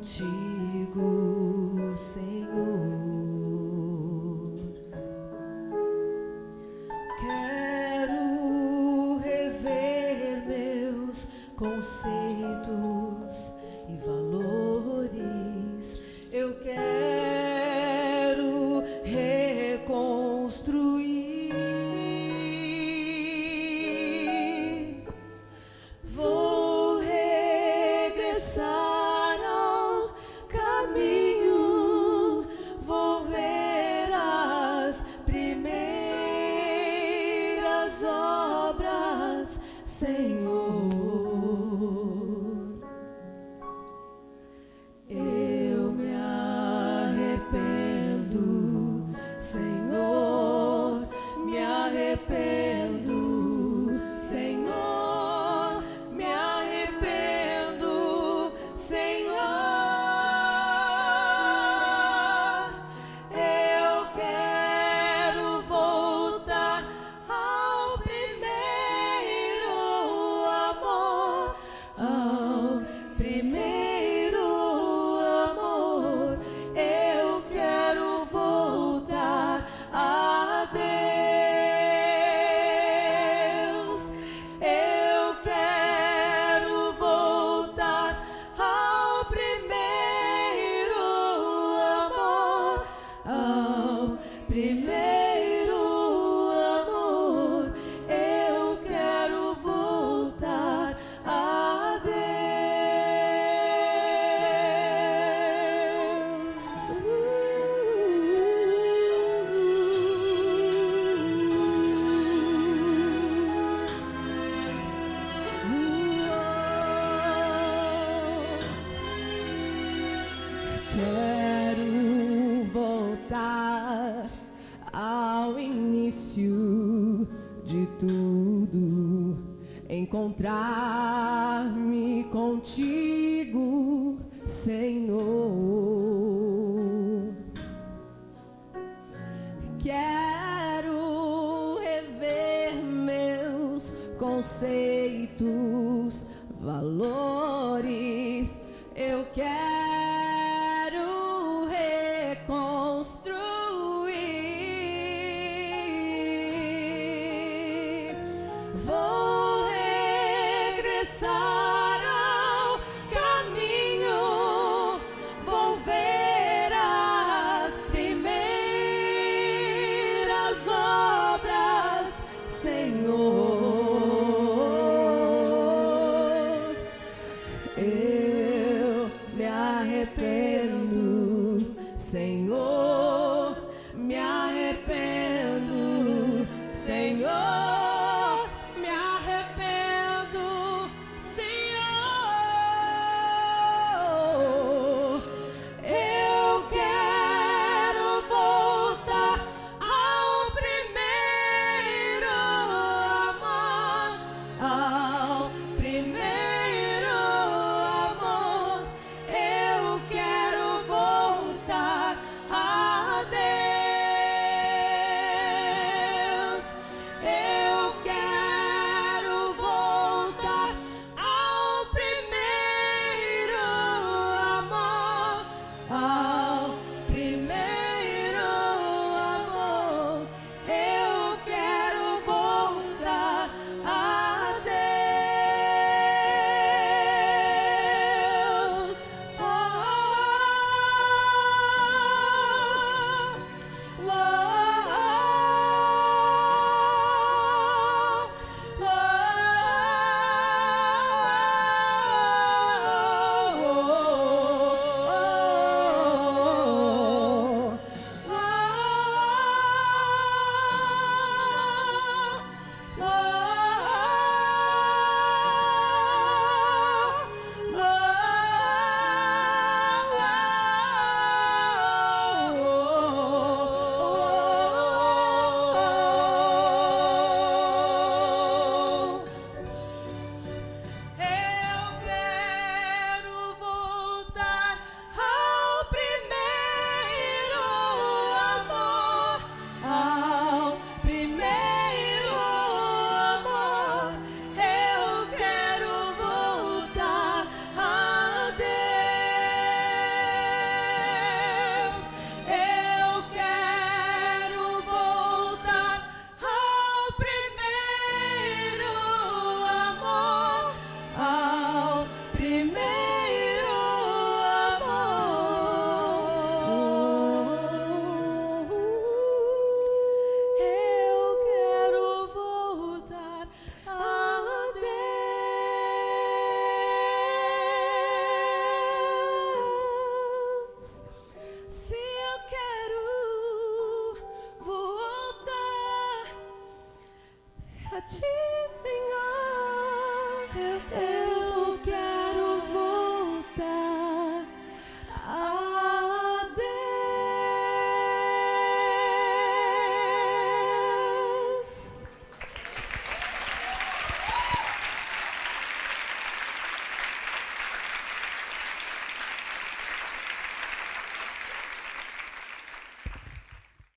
contigo, Senhor. Quero rever meus conceitos e valores. Eu quero reconstruir. Vou regressar ao caminho, vou ver as primeiras obras, Senhor. Eu me arrependo, Senhor, me arrependo, Senhor, me arrependo, Senhor. Eu quero voltar ao primeiro amor, ao primeiro amor. Eu quero voltar a Deus. Eu quero voltar ao primeiro amor, ao primeiro amor. Eu quero voltar a Quero voltar ao início de tudo, encontrar-me contigo, Senhor. Quero rever meus conceitos, valores. Eu quero reconstruir. Vou regressar ao caminho, vou ver as primeiras obras, Senhor. Eu me arrependo, Senhor, me arrependo, Senhor, me arrependo, Senhor. Eu quero voltar ao primeiro amor, ao primeiro amor. Eu quero ti, Senhor, eu quero